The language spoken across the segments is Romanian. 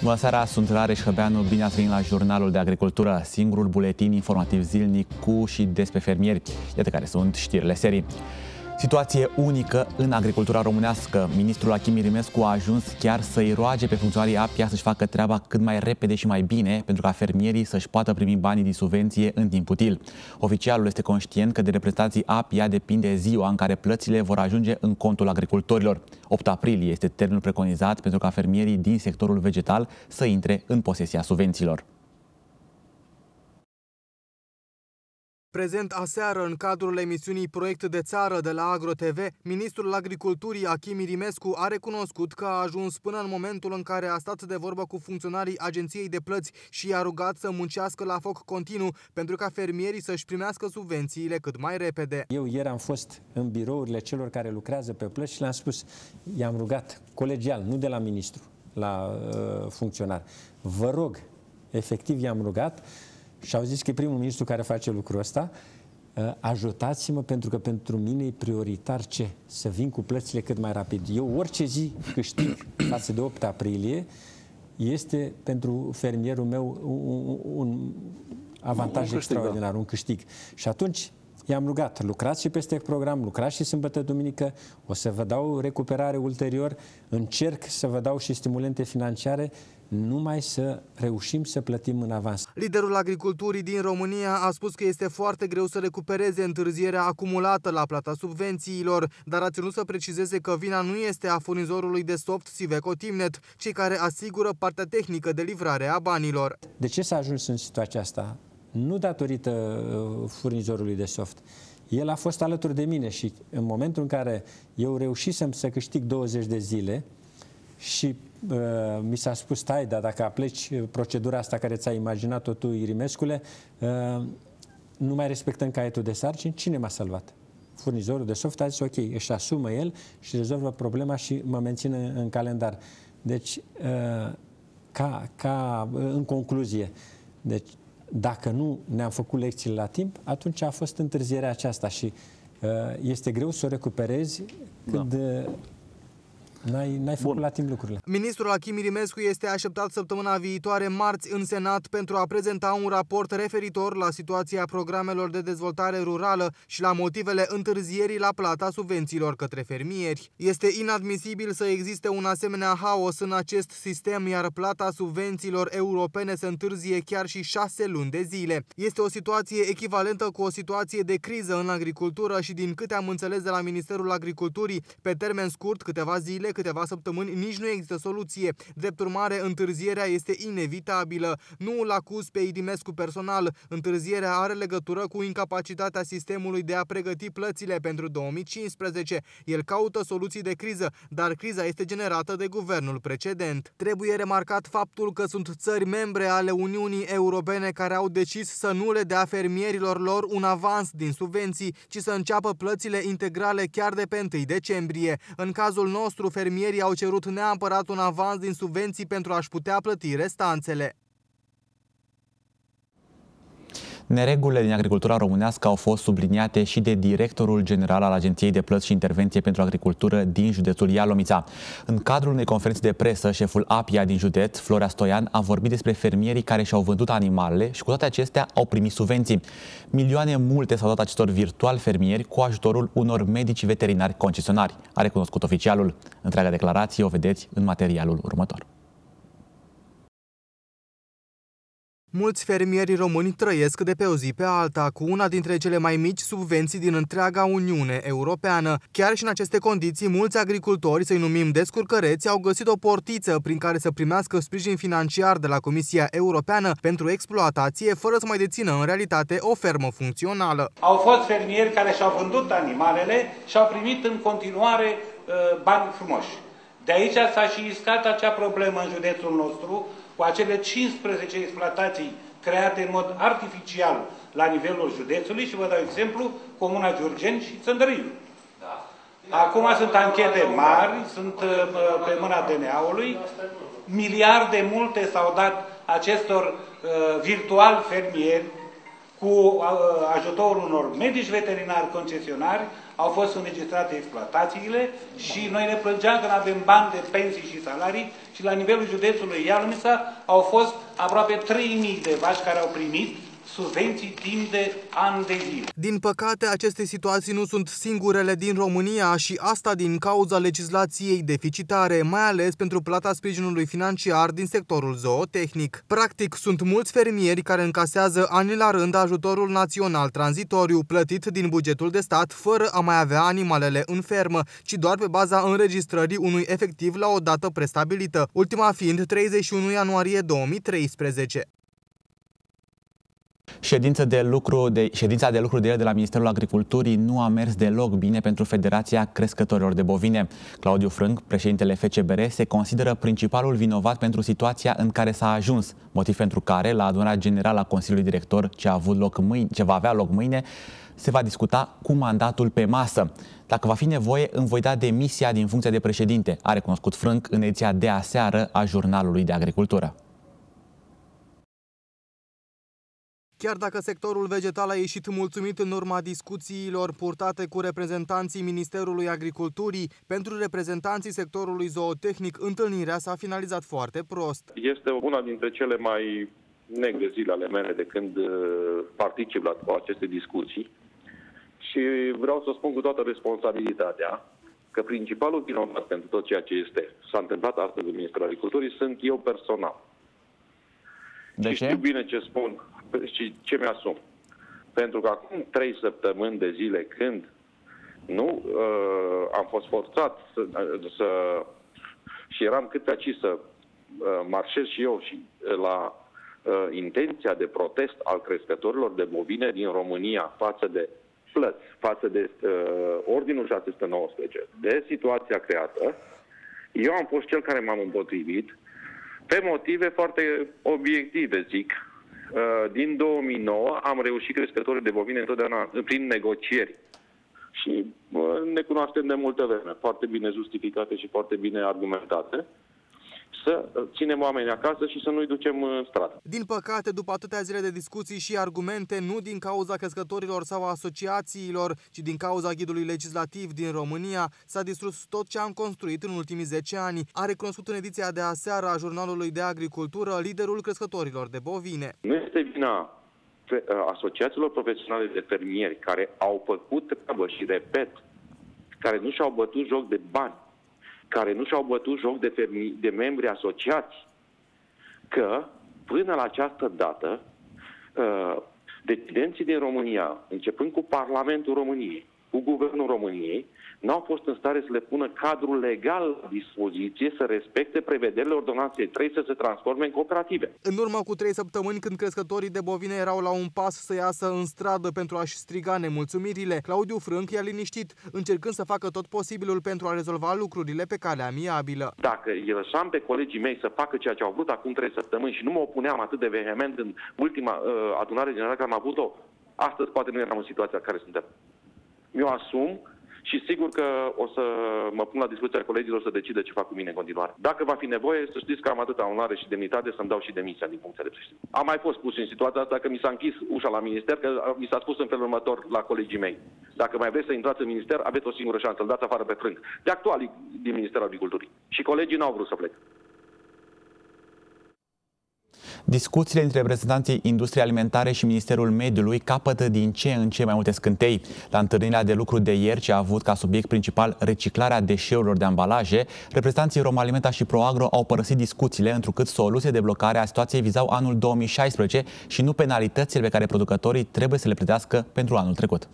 Bună seara, sunt Rareș Hăbeanu, bine ați venit la Jurnalul de Agricultură, singurul buletin informativ zilnic cu și despre fermieri. Iată care sunt știrile serii. Situație unică în agricultura românească. Ministrul Achim Irimescu a ajuns chiar să-i roage pe funcționarii APIA să-și facă treaba cât mai repede și mai bine, pentru ca fermierii să-și poată primi banii din subvenție în timp util. Oficialul este conștient că de reprezentanții APIA depinde ziua în care plățile vor ajunge în contul agricultorilor. 8 aprilie este termenul preconizat pentru ca fermierii din sectorul vegetal să intre în posesia subvențiilor. Prezent aseară în cadrul emisiunii Proiect de Țară de la AgroTV, ministrul Agriculturii Achim Irimescu a recunoscut că a ajuns până în momentul în care a stat de vorbă cu funcționarii Agenției de Plăți și i-a rugat să muncească la foc continuu pentru ca fermierii să-și primească subvențiile cât mai repede. Eu ieri am fost în birourile celor care lucrează pe plăți și le-am spus, i-am rugat colegial, nu de la ministru, la funcționar. Vă rog, efectiv i-am rugat, și au zis că e primul ministru care face lucrul ăsta. Ajutați-mă pentru că pentru mine e prioritar ce? Să vin cu plățile cât mai rapid. Eu orice zi câștig față de 8 aprilie este pentru fermierul meu un avantaj extraordinar, un câștig. Și atunci i-am rugat, lucrați și peste program, lucrați și sâmbătă, duminică, o să vă dau recuperare ulterior, încerc să vă dau și stimulente financiare, numai să reușim să plătim în avans. Liderul agriculturii din România a spus că este foarte greu să recupereze întârzierea acumulată la plata subvențiilor, dar a ținut să precizeze că vina nu este a furnizorului de soft Siveco Timnet, cei care asigură partea tehnică de livrare a banilor. De ce s-a ajuns în situația asta? Nu datorită furnizorului de soft. El a fost alături de mine și în momentul în care eu reușisem să câștig 20 de zile și mi s-a spus, stai, dar dacă apleci procedura asta care ți-ai imaginat-o tu, Irimescule, nu mai respectăm caietul de sarcini, cine m-a salvat? Furnizorul de soft a zis, ok, își asumă el și rezolvă problema și mă menține în calendar. Deci, în concluzie, deci, dacă nu ne-am făcut lecțiile la timp, atunci a fost întârzierea aceasta și este greu să o recuperezi când n-ai făcut la timp lucrurile. Ministrul Achim Irimescu este așteptat săptămâna viitoare, marți, în Senat pentru a prezenta un raport referitor la situația programelor de dezvoltare rurală și la motivele întârzierii la plata subvențiilor către fermieri. Este inadmisibil să existe un asemenea haos în acest sistem, iar plata subvențiilor europene se întârzie chiar și 6 luni de zile. Este o situație echivalentă cu o situație de criză în agricultură și, din câte am înțeles de la Ministerul Agriculturii, pe termen scurt, câteva zile, câteva săptămâni, nici nu există soluție. Drept urmare, întârzierea este inevitabilă. Nu îl acuz pe Irimescu personal. Întârzierea are legătură cu incapacitatea sistemului de a pregăti plățile pentru 2015. El caută soluții de criză, dar criza este generată de guvernul precedent. Trebuie remarcat faptul că sunt țări membre ale Uniunii Europene care au decis să nu le dea fermierilor lor un avans din subvenții, ci să înceapă plățile integrale chiar de pe 1 decembrie. În cazul nostru, fermierii au cerut neapărat un avans din subvenții pentru a-și putea plăti restanțele. Neregulile din agricultura românească au fost subliniate și de directorul general al Agenției de Plăți și Intervenție pentru Agricultură din județul Ialomița. În cadrul unei conferințe de presă, șeful APIA din județ, Florea Stoian, a vorbit despre fermierii care și-au vândut animalele și cu toate acestea au primit subvenții. Milioane multe s-au dat acestor virtuali fermieri cu ajutorul unor medici veterinari concesionari, a recunoscut oficialul. Întreaga declarație o vedeți în materialul următor. Mulți fermieri români trăiesc de pe o zi pe alta, cu una dintre cele mai mici subvenții din întreaga Uniune Europeană. Chiar și în aceste condiții, mulți agricultori, să-i numim descurcăreți, au găsit o portiță prin care să primească sprijin financiar de la Comisia Europeană pentru exploatație, fără să mai dețină în realitate o fermă funcțională. Au fost fermieri care și-au vândut animalele și au primit în continuare bani frumoși. De aici s-a și iscat acea problemă în județul nostru, cu acele 15 exploatații create în mod artificial la nivelul județului și vă dau exemplu, Comuna Giurgeni și Țăndăriu. Acum sunt anchete mari, sunt pe mâna DNA-ului, miliarde multe s-au dat acestor virtual fermieri cu ajutorul unor medici veterinari concesionari, au fost înregistrate exploatațiile și noi ne plângeam că nu avem bani de pensii și salarii, și la nivelul județului Ialnița au fost aproape 3.000 de vaci care au primit subvenții timp de ani de zile. Din păcate, aceste situații nu sunt singurele din România și asta din cauza legislației deficitare, mai ales pentru plata sprijinului financiar din sectorul zootehnic. Practic, sunt mulți fermieri care încasează ani la rând ajutorul național tranzitoriu plătit din bugetul de stat fără a mai avea animalele în fermă, ci doar pe baza înregistrării unui efectiv la o dată prestabilită, ultima fiind 31 ianuarie 2013. Ședința de lucru de ieri de la Ministerul Agriculturii nu a mers deloc bine pentru Federația Crescătorilor de Bovine. Claudiu Frânc, președintele FCBR, se consideră principalul vinovat pentru situația în care s-a ajuns, motiv pentru care, la adunarea generală a Consiliului Director ce va avea loc mâine, se va discuta cu mandatul pe masă. Dacă va fi nevoie, îmi voi da demisia din funcția de președinte, a recunoscut Frânc în ediția de aseară a Jurnalului de Agricultură. Chiar dacă sectorul vegetal a ieșit mulțumit în urma discuțiilor purtate cu reprezentanții Ministerului Agriculturii, pentru reprezentanții sectorului zootehnic, întâlnirea s-a finalizat foarte prost. Este una dintre cele mai negre zile ale mele de când particip la aceste discuții și vreau să spun cu toată responsabilitatea că principalul vinovat pentru tot ceea ce s-a întâmplat astăzi în Ministerul Agriculturii sunt eu personal. De și ce? Știu bine ce spun și ce mi-asum. Pentru că acum 3 săptămâni de zile, când nu am fost forțat și eram cât pe aici să marșez și eu și la intenția de protest al crescătorilor de bovine din România față de plăți, față de Ordinul 619, de situația creată, eu am fost cel care m-am împotrivit pe motive foarte obiective, zic. Din 2009 am reușit crescătorii de bovine întotdeauna prin negocieri. Și ne cunoaștem de multă vreme, foarte bine justificate și foarte bine argumentate, să ținem oamenii acasă și să nu-i ducem în stradă. Din păcate, după atâtea zile de discuții și argumente, nu din cauza crescătorilor sau asociațiilor, ci din cauza ghidului legislativ din România, s-a distrus tot ce am construit în ultimii 10 ani, a recunoscut în ediția de aseară a Jurnalului de Agricultură liderul crescătorilor de bovine. Nu este vina asociațiilor profesionale de fermieri care au făcut treabă și, repet, care nu și-au bătut joc de bani, care nu și-au bătut joc de membri asociați, că până la această dată decidenții din România, începând cu Parlamentul României, cu Guvernul României, n-au fost în stare să le pună cadrul legal la dispoziție să respecte prevederile ordonanței 3 să se transforme în cooperative. În urmă cu 3 săptămâni, când crescătorii de bovine erau la un pas să iasă în stradă pentru a-și striga nemulțumirile, Claudiu Frânc i-a liniștit, încercând să facă tot posibilul pentru a rezolva lucrurile pe cale amiabilă. Dacă îi lăsam pe colegii mei să facă ceea ce au vrut acum 3 săptămâni și nu mă opuneam atât de vehement în ultima adunare generală care am avut-o, astăzi poate nu eram în situația în care suntem. Mi-o asum și sigur că o să mă pun la discuția colegilor să decidă ce fac cu mine în continuare. Dacă va fi nevoie, să știți că am atâta onoare și demnitate să-mi dau și demisia din funcția de președinte. Am mai fost pus în situația asta că mi s-a închis ușa la minister, că mi s-a spus în felul următor la colegii mei. Dacă mai vreți să intrați în minister, aveți o singură șansă, îl dați afară pe Frânc. De actualii din Ministerul Agriculturii. Și colegii n-au vrut să plec. Discuțiile între reprezentanții industriei alimentare și Ministerul Mediului capătă din ce în ce mai multe scântei. La întâlnirea de lucru de ieri, ce a avut ca subiect principal reciclarea deșeurilor de ambalaje, reprezentanții Romalimenta și Proagro au părăsit discuțiile, întrucât soluții de blocare a situației vizau anul 2016 și nu penalitățile pe care producătorii trebuie să le plătească pentru anul trecut.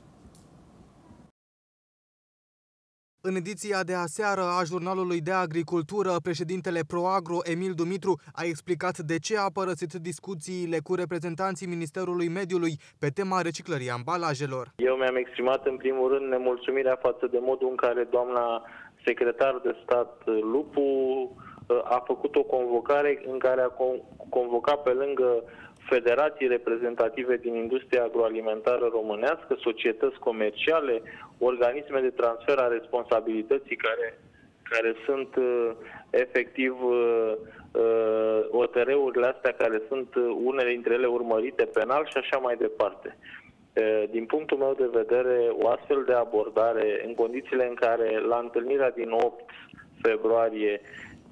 În ediția de aseară a Jurnalului de Agricultură, președintele Proagro, Emil Dumitru, a explicat de ce a părăsit discuțiile cu reprezentanții Ministerului Mediului pe tema reciclării ambalajelor. Eu mi-am exprimat în primul rând nemulțumirea față de modul în care doamna secretar de stat Lupu a făcut o convocare în care a convocat pe lângă federații reprezentative din industria agroalimentară românească, societăți comerciale, organisme de transfer a responsabilității care sunt efectiv OTR-urile astea, care sunt unele dintre ele urmărite penal și așa mai departe. Din punctul meu de vedere, o astfel de abordare, în condițiile în care la întâlnirea din 8 februarie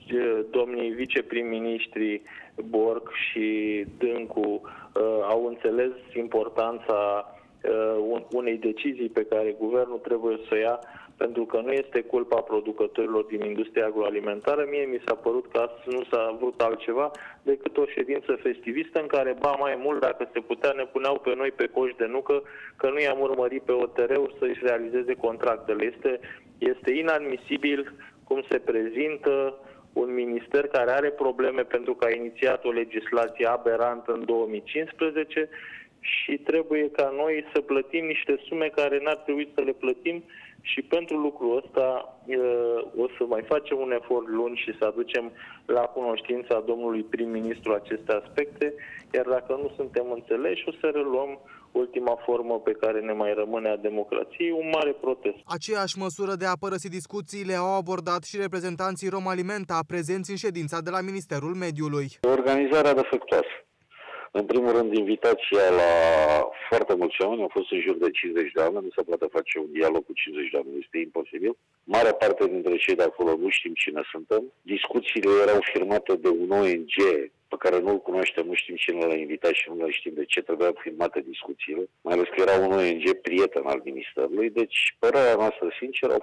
domnii viceprim-ministri Borc și Dâncu au înțeles importanța unei decizii pe care guvernul trebuie să o ia, pentru că nu este culpa producătorilor din industria agroalimentară. Mie mi s-a părut că astăzi nu s-a vrut altceva decât o ședință festivistă în care, ba mai mult, dacă se putea, ne puneau pe noi pe coș de nucă că nu i-am urmărit pe OTR-uri să-și realizeze contractele. Este inadmisibil cum se prezintă un minister care are probleme pentru că a inițiat o legislație aberantă în 2015 și trebuie ca noi să plătim niște sume care n-ar trebui să le plătim, și pentru lucrul ăsta o să mai facem un efort lung și să aducem la cunoștința domnului prim-ministru aceste aspecte, iar dacă nu suntem înțeleși, o să reluăm ultima formă pe care ne mai rămâne a democrației, un mare protest. Aceeași măsură de a părăsi discuțiile au abordat și reprezentanții Romalimenta prezenți în ședința de la Ministerul Mediului. Organizarea defectuoasă. În primul rând, invitația la foarte mulți oameni, au fost în jur de 50 de oameni, nu se poate face un dialog cu 50 de oameni, este imposibil. Marea parte dintre cei de acolo nu știm cine suntem. Discuțiile erau firmate de un ONG pe care nu-l cunoaștem, nu știm cine l-a invitat și nu le știm de ce trebuiau filmate discuțiile, mai ales că era un ONG prieten al Ministerului. Deci, părerea noastră, sincer, au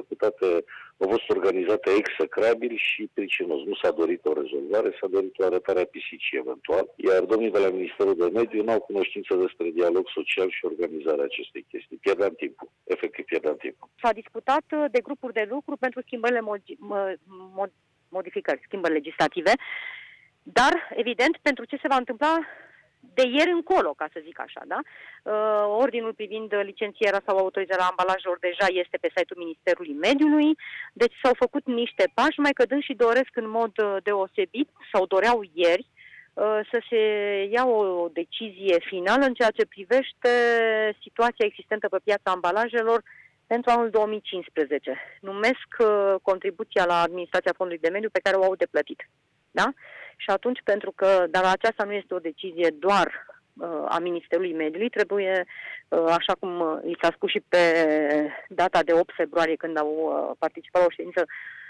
fost organizate execrabil și pricinos. Nu s-a dorit o rezolvare, s-a dorit o arătare a pisicii eventual, iar domnii de la Ministerul de Mediu n-au cunoștință despre dialog social și organizarea acestei chestii. Pierdeam timpul, efectiv pierdeam timpul. S-a discutat de grupuri de lucru pentru schimbările schimbări legislative, dar, evident, pentru ce se va întâmpla de ieri încolo, ca să zic așa, da? Ordinul privind licențierea sau autorizarea ambalajelor deja este pe site-ul Ministerului Mediului, deci s-au făcut niște pași, mai că și doresc în mod deosebit, sau doreau ieri, să se ia o decizie finală în ceea ce privește situația existentă pe piața ambalajelor pentru anul 2015. Numesc contribuția la administrația Fondului de Mediu pe care o au de plătit. Da? Și atunci, pentru că, dar aceasta nu este o decizie doar a Ministerului Mediului, trebuie, așa cum i s-a spus și pe data de 8 februarie, când au participat la o ședință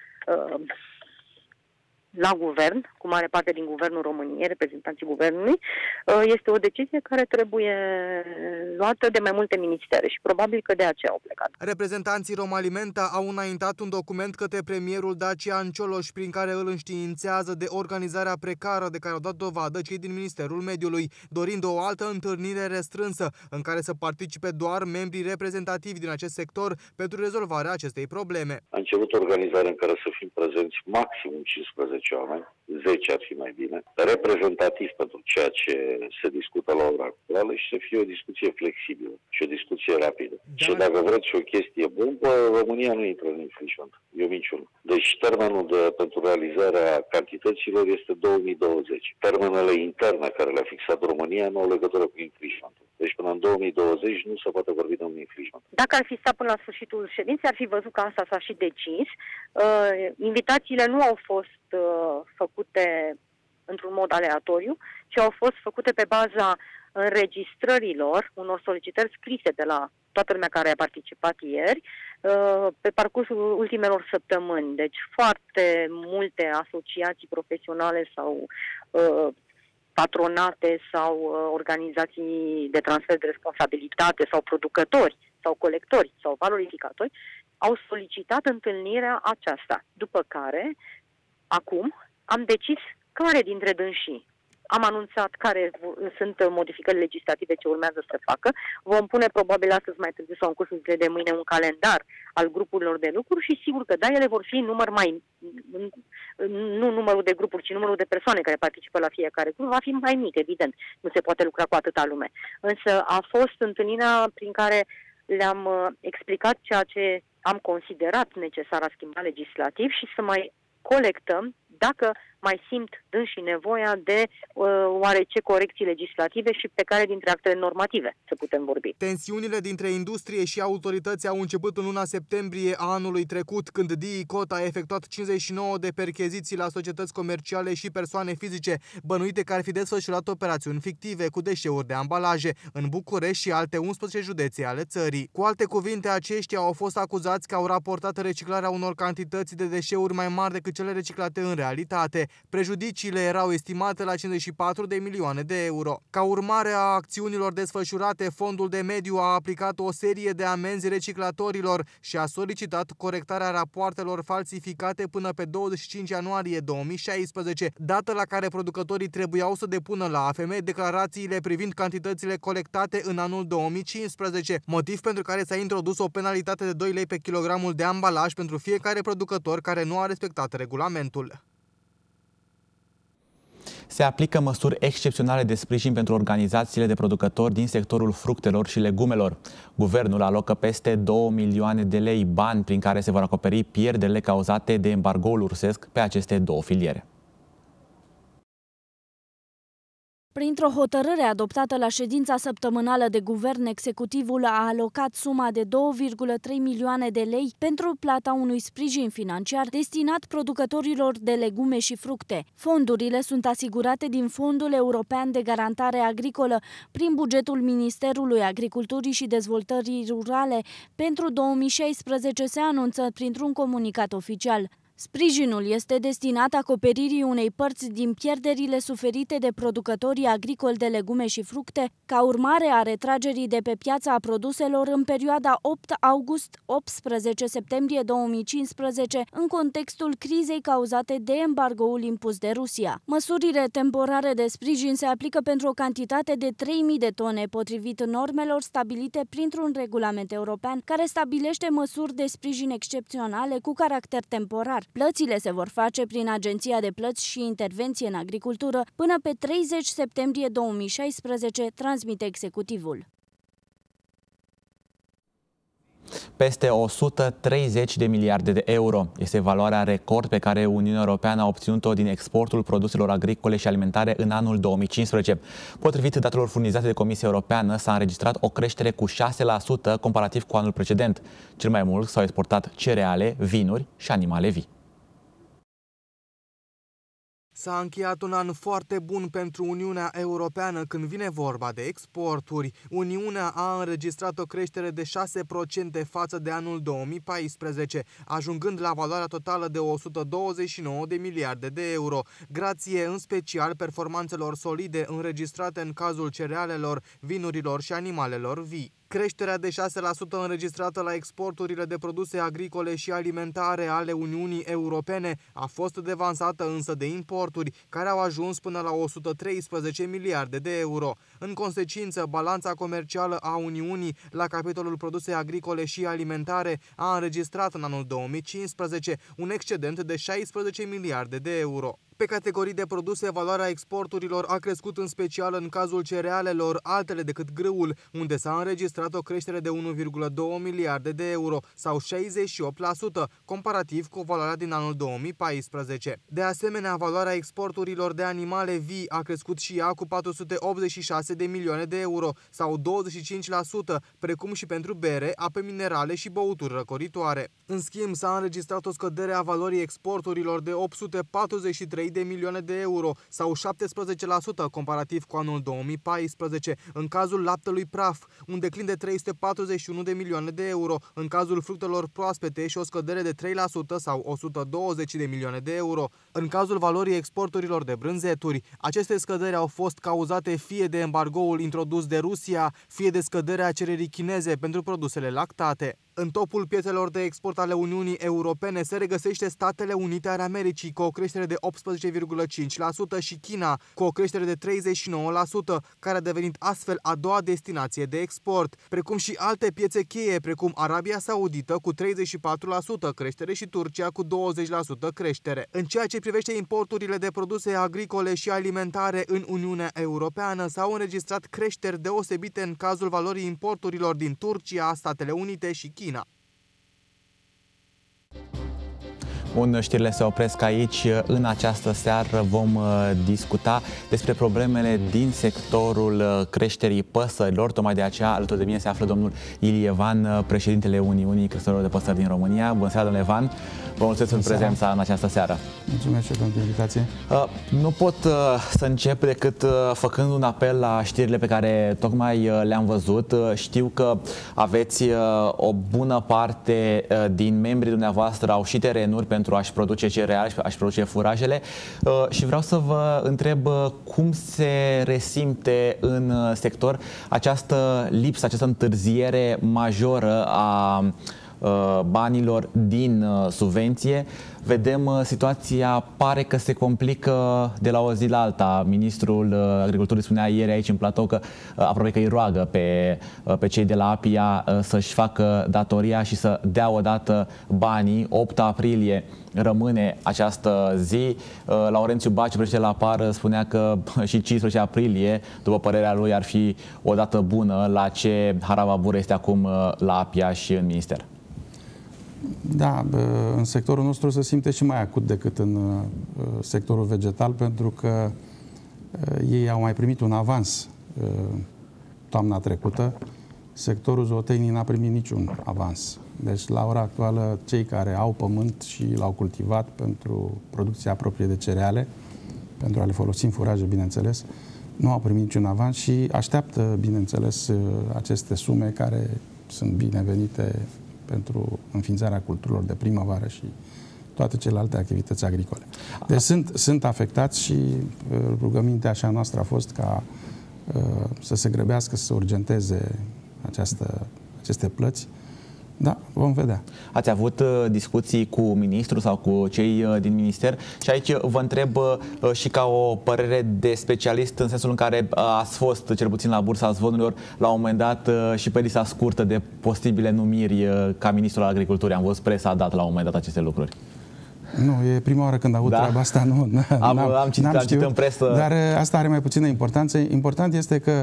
la guvern, cu mare parte din Guvernul României, reprezentanții Guvernului, este o decizie care trebuie luată de mai multe ministere și probabil că de aceea au plecat. Reprezentanții Romalimenta au înaintat un document către premierul Dacian Cioloș prin care îl înștiințează de organizarea precară de care au dat dovadă cei din Ministerul Mediului, dorind o altă întâlnire restrânsă în care să participe doar membrii reprezentativi din acest sector pentru rezolvarea acestei probleme. A început organizarea în care să fim prezenți maxim 15 oameni, 10 ar fi mai bine, reprezentativ pentru ceea ce se discută la ora actuală și să fie o discuție flexibilă și o discuție rapidă. Și dacă vreți o chestie bună, România nu intră în infringement. E o minciună. Deci termenul pentru realizarea cantităților este 2020. Termenele interne care le-a fixat România nu au legătură cu infringementul. Deci până în 2020 nu se poate vorbi de un infringement. Dacă ar fi stat până la sfârșitul ședinței, ar fi văzut că asta s-a și decis. Invitațiile nu au fost făcute într-un mod aleatoriu, ci au fost făcute pe baza înregistrărilor unor solicitări scrise de la toată lumea care a participat ieri pe parcursul ultimelor săptămâni. Deci foarte multe asociații profesionale sau patronate sau organizații de transfer de responsabilitate sau producători sau colectori sau valorificatori au solicitat întâlnirea aceasta. După care, acum, am decis care dintre dânsii. Am anunțat care sunt modificări legislative ce urmează să facă. Vom pune probabil astăzi mai târziu sau în cursul zilei de mâine un calendar al grupurilor de lucru și sigur că da, ele vor fi nu numărul de grupuri, ci numărul de persoane care participă la fiecare grup va fi mai mic, evident. Nu se poate lucra cu atâta lume. Însă a fost întâlnirea prin care le-am explicat ceea ce am considerat necesar a schimba legislativ și să mai colectăm dacă mai simt dânsii nevoia de oarece corecții legislative și pe care dintre actele normative să putem vorbi. Tensiunile dintre industrie și autorități au început în luna septembrie a anului trecut, când DICOT a efectuat 59 de percheziții la societăți comerciale și persoane fizice bănuite că ar fi desfășurat operațiuni fictive cu deșeuri de ambalaje în București și alte 11 județe ale țării. Cu alte cuvinte, aceștia au fost acuzați că au raportat reciclarea unor cantități de deșeuri mai mari decât cele reciclate în realitate. Prejudiciile erau estimate la 54 de milioane de euro. Ca urmare a acțiunilor desfășurate, Fondul de Mediu a aplicat o serie de amenzi reciclatorilor și a solicitat corectarea rapoartelor falsificate până pe 25 ianuarie 2016, dată la care producătorii trebuiau să depună la AFM declarațiile privind cantitățile colectate în anul 2015, motiv pentru care s-a introdus o penalitate de 2 lei pe kilogramul de ambalaj pentru fiecare producător care nu a respectat regulamentul. Se aplică măsuri excepționale de sprijin pentru organizațiile de producători din sectorul fructelor și legumelor. Guvernul alocă peste 2 milioane de lei, bani prin care se vor acoperi pierderile cauzate de embargoul rusesc pe aceste două filiere. Printr-o hotărâre adoptată la ședința săptămânală de guvern, executivul a alocat suma de 2,3 milioane de lei pentru plata unui sprijin financiar destinat producătorilor de legume și fructe. Fondurile sunt asigurate din Fondul European de Garantare Agricolă prin bugetul Ministerului Agriculturii și Dezvoltării Rurale. Pentru 2016 se anunță printr-un comunicat oficial. Sprijinul este destinat acoperirii unei părți din pierderile suferite de producătorii agricoli de legume și fructe, ca urmare a retragerii de pe piața a produselor în perioada 8 august-18 septembrie 2015, în contextul crizei cauzate de embargoul impus de Rusia. Măsurile temporare de sprijin se aplică pentru o cantitate de 3.000 de tone, potrivit normelor stabilite printr-un regulament european, care stabilește măsuri de sprijin excepționale cu caracter temporar. Plățile se vor face prin Agenția de Plăți și Intervenție în Agricultură până pe 30 septembrie 2016, transmite executivul. Peste 130 de miliarde de euro este valoarea record pe care Uniunea Europeană a obținut-o din exportul produselor agricole și alimentare în anul 2015. Potrivit datelor furnizate de Comisia Europeană, s-a înregistrat o creștere cu 6% comparativ cu anul precedent. Cel mai mult s-au exportat cereale, vinuri și animale vii. S-a încheiat un an foarte bun pentru Uniunea Europeană când vine vorba de exporturi. Uniunea a înregistrat o creștere de 6% față de anul 2014, ajungând la valoarea totală de 129 de miliarde de euro, grație în special performanțelor solide înregistrate în cazul cerealelor, vinurilor și animalelor vii. Creșterea de 6% înregistrată la exporturile de produse agricole și alimentare ale Uniunii Europene a fost devansată însă de importuri, care au ajuns până la 113 miliarde de euro. În consecință, balanța comercială a Uniunii la capitolul produse agricole și alimentare a înregistrat în anul 2015 un excedent de 16 miliarde de euro. Pe categorii de produse, valoarea exporturilor a crescut în special în cazul cerealelor, altele decât grâul, unde s-a înregistrat o creștere de 1,2 miliarde de euro sau 68%, comparativ cu valoarea din anul 2014. De asemenea, valoarea exporturilor de animale vii a crescut și ea cu 486 de milioane de euro sau 25%, precum și pentru bere, ape minerale și băuturi răcoritoare. În schimb, s-a înregistrat o scădere a valorii exporturilor de 843 de milioane de euro sau 17% comparativ cu anul 2014, în cazul laptelui praf, un declin de 341 de milioane de euro, în cazul fructelor proaspete și o scădere de 3% sau 120 de milioane de euro, în cazul valorii exporturilor de brânzeturi. Aceste scăderi au fost cauzate fie de embargoul introdus de Rusia, fie de scăderea cererii chineze pentru produsele lactate. În topul piețelor de export ale Uniunii Europene se regăsește Statele Unite ale Americii cu o creștere de 18,5% și China cu o creștere de 39%, care a devenit astfel a doua destinație de export, precum și alte piețe cheie precum Arabia Saudită cu 34% creștere și Turcia cu 20% creștere. În ceea ce privește importurile de produse agricole și alimentare în Uniunea Europeană, s-au înregistrat creșteri deosebite în cazul valorii importurilor din Turcia, Statele Unite și China. Bun, știrile se opresc aici. În această seară vom discuta despre problemele din sectorul creșterii păsărilor. Tocmai de aceea, alături de mine se află domnul Ilie Van, președintele Uniunii Crescătorilor de Păsări din România. Bună seara, domnule Van. Vă mulțumesc pentru prezența în această seară. Mulțumesc și pentru invitație. Nu pot să încep decât făcând un apel la știrile pe care tocmai le-am văzut. Știu că aveți o bună parte din membrii dumneavoastră au și terenuri pentru a-și produce cereale și a-și produce furajele și vreau să vă întreb cum se resimte în sector această lipsă, această întârziere majoră a banilor din subvenție. Vedem, situația pare că se complică de la o zi la alta. Ministrul Agriculturii spunea ieri aici în platou că aproape că îi roagă pe cei de la APIA să-și facă datoria și să dea odată banii. 8 aprilie rămâne această zi. Laurențiu Baciu, președintele la PAR, spunea că și 15 aprilie, după părerea lui, ar fi o dată bună. La ce haravabur este acum la APIA și în minister? Da, în sectorul nostru se simte și mai acut decât în sectorul vegetal, pentru că ei au mai primit un avans toamna trecută. Sectorul zootehnic n-a primit niciun avans. Deci, la ora actuală, cei care au pământ și l-au cultivat pentru producția proprie de cereale, pentru a le folosi în furaje, bineînțeles, nu au primit niciun avans și așteaptă, bineînțeles, aceste sume care sunt binevenite pentru înființarea culturilor de primăvară și toate celelalte activități agricole. Deci sunt afectați și rugămintea așa noastră a fost ca să se grăbească, să se urgenteze aceste plăți. Da, vom vedea. Ați avut discuții cu ministrul sau cu cei din minister și aici vă întreb și ca o părere de specialist, în sensul în care ați fost, cel puțin la Bursa Zvonurilor, la un moment dat și pe lista scurtă de posibile numiri ca ministrul al agriculturii. Am văzut, presa a dat la un moment dat aceste lucruri. Nu, e prima oară când aud treaba asta. Am citit în presă. Dar asta are mai puțină importanță. Important este că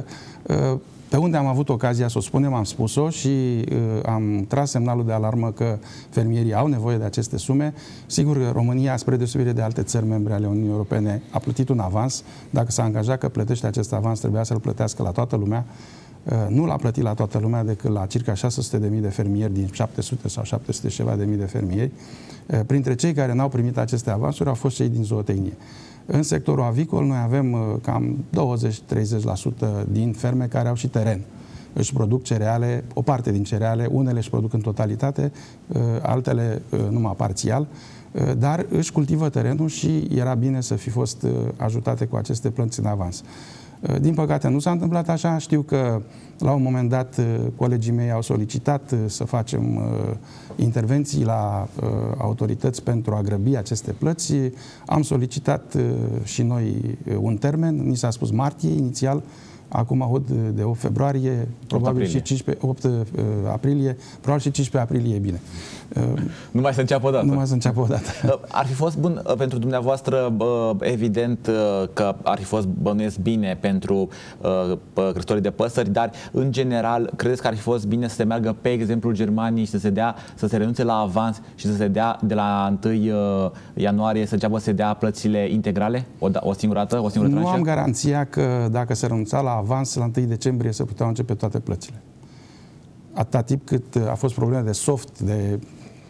pe unde am avut ocazia să o spunem, am spus-o și am tras semnalul de alarmă că fermierii au nevoie de aceste sume. Sigur că România, spre deosebire de alte țări membre ale Uniunii Europene, a plătit un avans. Dacă s-a angajat că plătește acest avans, trebuia să-l plătească la toată lumea. Nu l-a plătit la toată lumea decât la circa 600.000 de fermieri din 700 sau 700 ceva de mii de fermieri. Printre cei care n-au primit aceste avansuri au fost cei din zootehnie. În sectorul avicol noi avem cam 20-30% din ferme care au și teren. Își produc cereale, o parte din cereale, unele își produc în totalitate, altele numai parțial, dar își cultivă terenul și era bine să fi fost ajutate cu aceste plăți în avans. Din păcate nu s-a întâmplat așa. Știu că la un moment dat colegii mei au solicitat să facem intervenții la autorități pentru a grăbi aceste plăți. Am solicitat și noi un termen, ni s-a spus martie inițial, acum aud de 8 februarie, probabil și 8 aprilie, probabil și 15 aprilie e bine. Nu mai să înceapă odată. Nu mai să înceapă odată. Ar fi fost bun pentru dumneavoastră, evident că ar fi fost, bănuiesc, bine pentru crescătorii de păsări, dar în general credeți că ar fi fost bine să se meargă pe exemplul Germaniei și să se renunțe la avans și să se dea de la 1 ianuarie să înceapă să se dea plățile integrale? O singură dată? O singură tranșă? Nu am garanția că dacă se renunța la avans, la 1 decembrie să puteau începe toate plățile. Atâta timp cât a fost probleme de soft, de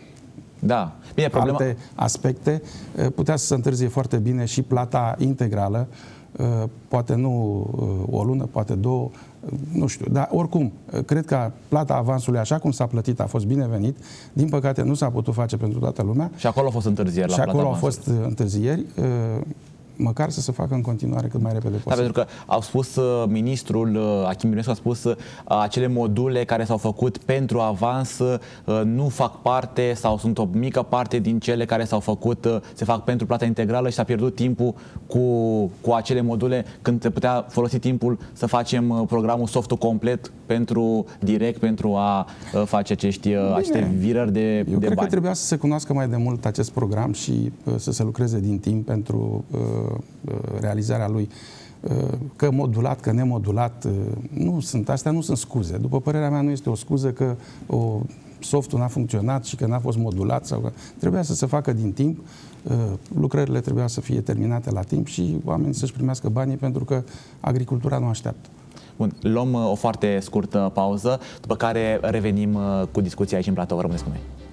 bine, alte aspecte, putea să se întârzie foarte bine și plata integrală, poate nu o lună, poate 2, nu știu, dar oricum, cred că plata avansului, așa cum s-a plătit, a fost binevenit. Din păcate, nu s-a putut face pentru toată lumea. Și acolo au fost întârzieri. Și acolo au fost întârzieri. Măcar să se facă în continuare cât mai repede posibil. Da, pentru că au spus ministrul Achim Ionescu a spus acele module care s-au făcut pentru avans nu fac parte sau sunt o mică parte din cele care s-au făcut, se fac pentru plata integrală și s-a pierdut timpul cu acele module când se putea folosi timpul să facem programul softul complet pentru a face aceste virări de bani. Eu cred că trebuia să se cunoască mai de mult acest program și să se lucreze din timp pentru realizarea lui. Că modulat, că nemodulat, astea nu sunt scuze. După părerea mea, nu este o scuză că softul n-a funcționat și că n-a fost modulat sau că trebuia să se facă din timp. Lucrările trebuia să fie terminate la timp și oamenii să-și primească banii pentru că agricultura nu așteaptă. Bun, luăm o foarte scurtă pauză, după care revenim cu discuția aici în platou. Rămâneți cu noi.